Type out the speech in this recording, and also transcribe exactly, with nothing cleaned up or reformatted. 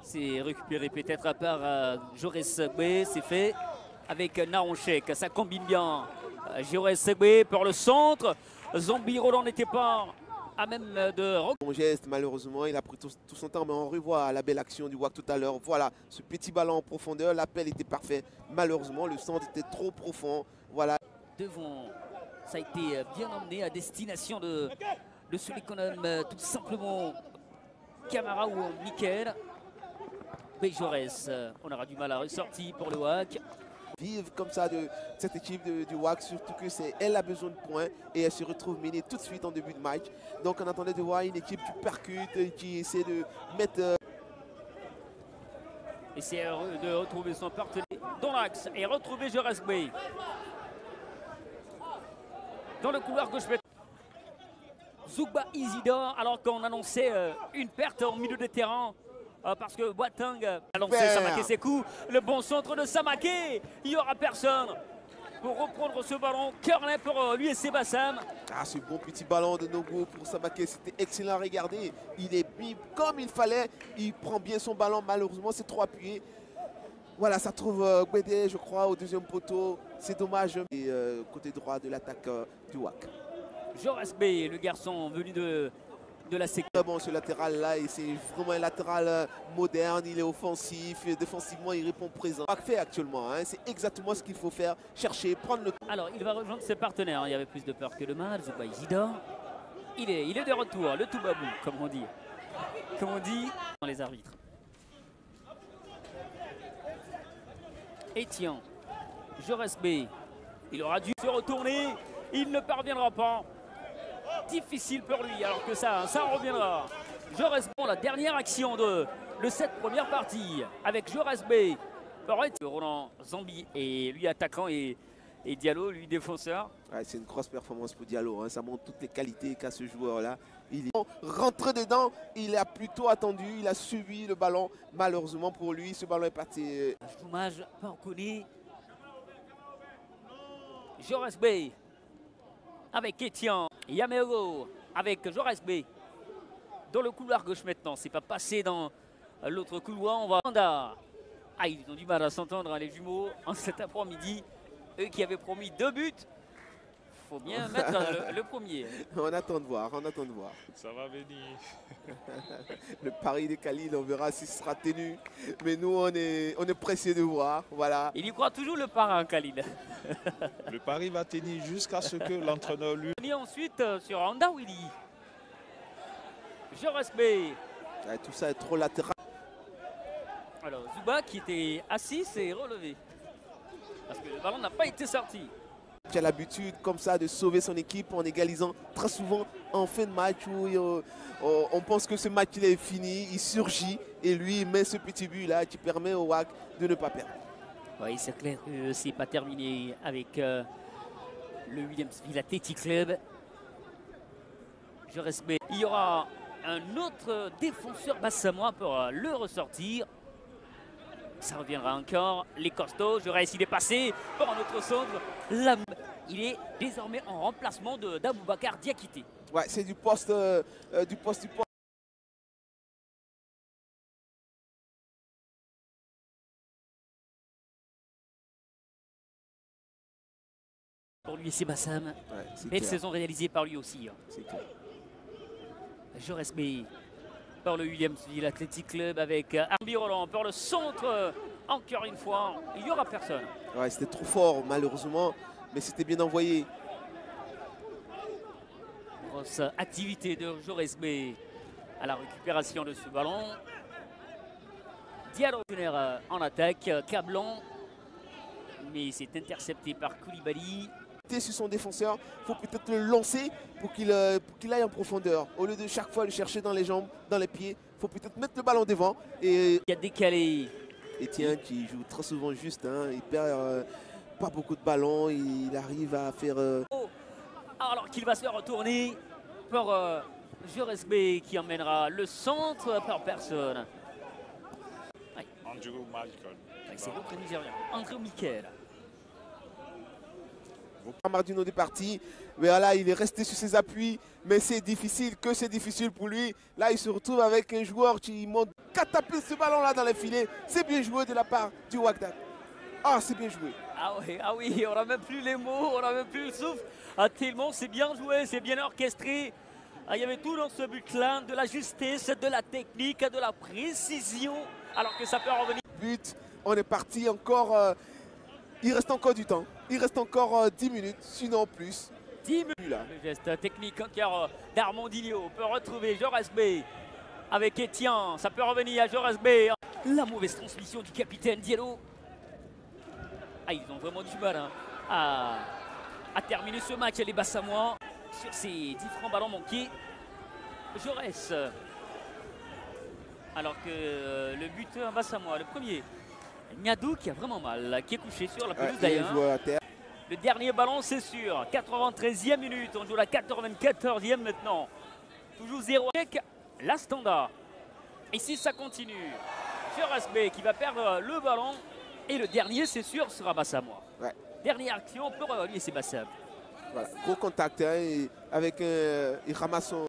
C'est récupéré peut-être par euh, Joris Segbe, c'est fait avec Naronchek, ça combine bien. Euh, Joris Segbe pour le centre, Zombie Roland n'était pas à même de... Bon geste, malheureusement, il a pris tout, tout son temps, mais on revoit la belle action du W A C tout à l'heure. Voilà, ce petit ballon en profondeur, l'appel était parfait. Malheureusement, le centre était trop profond. Voilà. Devant, ça a été bien emmené à destination de, de celui qu'on nomme tout simplement Camara ou Mickaël. Béjorès, on aura du mal à ressortir pour le W A C. Vive comme ça de cette équipe de, du W A C, surtout que c'est elle a besoin de points et elle se retrouve menée tout de suite en début de match. Donc on attendait de voir une équipe qui percute, qui essaie de mettre... Euh... Essaie de retrouver son partenaire dans l'axe et retrouver Joris Segbe. Dans le couloir gauche, Zougba Isidore, alors qu'on annonçait une perte en milieu de terrain. Parce que Boateng a lancé Samaké Sékou, le bon centre de Samaké, il n'y aura personne pour reprendre ce ballon. Corner pour l'U S C Bassam. Ah, ce bon petit ballon de Nogo pour Samaké, c'était excellent à regarder. Il est mis comme il fallait, il prend bien son ballon, malheureusement c'est trop appuyé. Voilà, ça trouve euh, Guédé, je crois, au deuxième poteau, c'est dommage. Et euh, côté droit de l'attaque euh, du W A C. Joris Segbe, le garçon venu de... de la sécurité. Bon, ce latéral là, c'est vraiment un latéral moderne, il est offensif, défensivement il répond présent. Fait actuellement, hein, c'est exactement ce qu'il faut faire, chercher, prendre le... Alors il va rejoindre ses partenaires, il y avait plus de peur que de mal, Zougba Isidore. Il est, il est de retour, le tout babou, comme on dit. Comme on dit dans les arbitres. Etienne, Joris Segbe, il aura dû se retourner, il ne parviendra pas. Difficile pour lui, alors que ça, ça reviendra. Joris Segbe, la dernière action de, de cette première partie, avec Joris Segbe, Roland Zombie et lui attaquant et, et Diallo, lui défenseur. Ouais, c'est une grosse performance pour Diallo, hein. Ça montre toutes les qualités qu'a ce joueur-là. Il est rentré dedans, il a plutôt attendu, il a suivi le ballon. Malheureusement pour lui, ce ballon est parti. Dommage, pas reconnu. Joris Segbe avec Etienne. Yamero avec Joris Segbe dans le couloir gauche maintenant. C'est pas passé dans l'autre couloir. On va. Ah, ils ont du mal à s'entendre, hein, les jumeaux, en cet après-midi. Eux qui avaient promis deux buts. Faut bien mettre le, le premier. On attend de voir, on attend de voir. Ça va venir. Le pari de Khalil, on verra si ce sera tenu. Mais nous, on est, on est pressé de voir. Voilà. Il y croit toujours le parrain, Khalil. Le pari va tenir jusqu'à ce que l'entraîneur lui... Et ensuite euh, sur Anda Willy. Joris Segbe. Ouais, tout ça est trop latéral. Alors Zougba qui était assis s'est relevé. Parce que le ballon n'a pas été sorti. Qui a l'habitude comme ça de sauver son équipe en égalisant très souvent en fin de match où euh, on pense que ce match il est fini, il surgit et lui il met ce petit but là qui permet au W A C de ne pas perdre. Oui, c'est clair que c'est pas terminé avec euh, le Williamsville Athletic Club. Joris Segbe. Il y aura un autre défenseur bassamois pour euh, le ressortir. Ça reviendra encore. Les costauds, Joris, il est passé pour un autre centre. Là, il est désormais en remplacement d'Aboubacar Diakité. Ouais, c'est du poste, euh, euh, du poste, du poste. Pour lui, c'est Bassam. Ouais, belle saison réalisée par lui aussi. C'est clair. Joris Segbe pour le Williamsville Athletic Club avec Arbi Roland pour le centre. Encore une fois, il n'y aura personne. Ouais, c'était trop fort malheureusement, mais c'était bien envoyé. Grosse activité de Joris Segbe à la récupération de ce ballon. Diallo en attaque, Cablan, mais c'est intercepté par Koulibaly. Sur son défenseur, il faut peut-être le lancer pour qu'il euh, qu'il aille en profondeur. Au lieu de chaque fois le chercher dans les jambes, dans les pieds, il faut peut-être mettre le ballon devant. Et il a décalé. Etienne qui joue très souvent juste, hein, il perd euh, pas beaucoup de ballons, il arrive à faire... Euh... Oh, alors qu'il va se retourner pour euh, Joris Segbe qui emmènera le centre par personne. Andrew Malcolm. C'est l'autre Nigérien, Andrew Mickaël. Amardino est parti, mais là il est resté sur ses appuis, mais c'est difficile, que c'est difficile pour lui. Là il se retrouve avec un joueur qui monte, catapulte ce ballon là dans les filets. C'est bien joué de la part du Ouakdad. Ah, c'est bien joué. Ah oui, ah oui, on n'a même plus les mots, on n'a même plus le souffle. Ah, tellement c'est bien joué, c'est bien orchestré. Ah, il y avait tout dans ce but-là, de la justesse, de la technique, de la précision, alors que ça peut revenir. But, on est parti encore, euh, il reste encore du temps, il reste encore euh, dix minutes, sinon plus. dix minutes, là. Le geste technique encore d'Armandinho, on peut retrouver Joras B avec Etienne, ça peut revenir à Joras B. La mauvaise transmission du capitaine Diallo. Ah, ils ont vraiment du mal hein, à, à terminer ce match, les Bassamois, sur ces différents ballons manqués. Jaurès. Alors que euh, le buteur Bassamois, le premier, Niadou qui a vraiment mal, qui est couché sur la pelouse Ouais, d'ailleurs. hein. Le dernier ballon, c'est sûr. quatre-vingt-treizième minute, on joue la quatre-vingt-quatorzième maintenant. Toujours zéro avec la standard. Ici, ça continue. Joras B qui va perdre le ballon. Et le dernier, c'est sûr, sera Bassamois. Ouais. Dernière action, on peut revenir, c'est Bassam. Voilà. Gros contact, hein, et avec, euh, il ramasse son...